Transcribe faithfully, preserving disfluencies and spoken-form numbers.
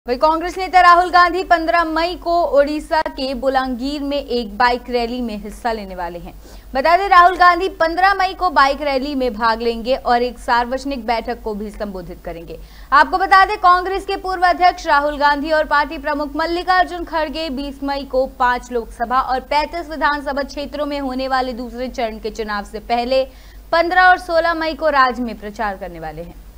वही कांग्रेस नेता राहुल गांधी पंद्रह मई को ओडिशा के बोलांगीर में एक बाइक रैली में हिस्सा लेने वाले हैं। बता दें, राहुल गांधी पंद्रह मई को बाइक रैली में भाग लेंगे और एक सार्वजनिक बैठक को भी संबोधित करेंगे। आपको बता दें, कांग्रेस के पूर्व अध्यक्ष राहुल गांधी और पार्टी प्रमुख मल्लिकार्जुन खड़गे बीस मई को पांच लोकसभा और पैंतीस विधानसभा क्षेत्रों में होने वाले दूसरे चरण के चुनाव से पहले पंद्रह और सोलह मई को राज्य में प्रचार करने वाले हैं।